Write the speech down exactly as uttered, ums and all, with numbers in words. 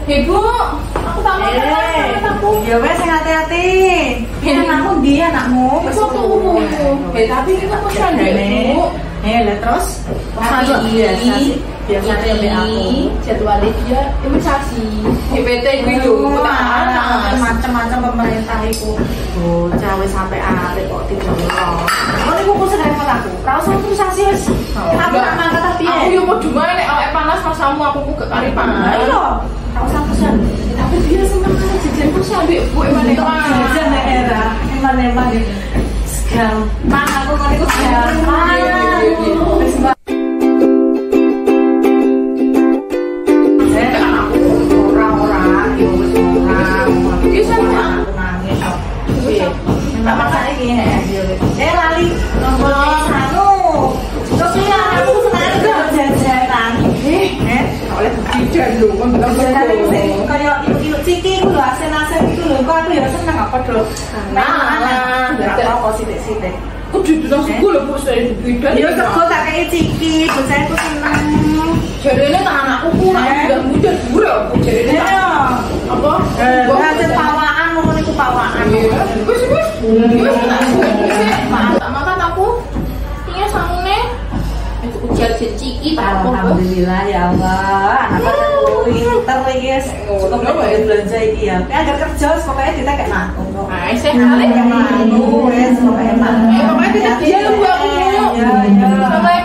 Ibu, aku tak mau anakku. Ya wes hati-hati. Ini anakmu dia anakmu. Wes aku umum. Eh tapi kita pesan deh, Bu. Eh, lah terus Hari ini biasa sampai aku. jadwalnya dia imunisasi. G P T itu lho, macam-macam pemerintah itu. Oh, cawe sampai akhir kok tiga puluh. Oh, ini buku sedang aku. Ora usah imunisasi wis. Aku tak mangkat tapi aku yo mau cuma nek awake panas masamu aku ku gak kari panas. Ayo. Ora usah pesan. Tapi dia seneng banget jajan terus ambek Bu emane jajan nek era. Eman-eman gampang aku kan iku gampang. Wis tak masak iki ya. Eh lali nombor satu. Terus ya aku seneng jajanan. Eh, eh oleh jajan lho kon jajanan sing kaya iku ciki iku lho asen-asen iku lho kok aku ya seneng apa do. Nah, ndak apa sithik-sithik. Kudu nang suku lho bos dari beda. Ya sego tak kei ciki, bos saya ku seneng. Jarene tak anakku ku udah muda dure apa jarene. Apa? Eh, hasil pawaan ngono niku pawaan. Wis wis. Tak makan aku. Iya sangune. Itu ujar ciki tak apa. Alhamdulillah ya Allah. Anakku pinter iki wis ngono wae belanja iki ya. Nek agar kerja pokoke ditekek aku. Ah, sehat. Anu wis pokoke enak. Eh, pokoknya kita dia lu aku. Ya ya.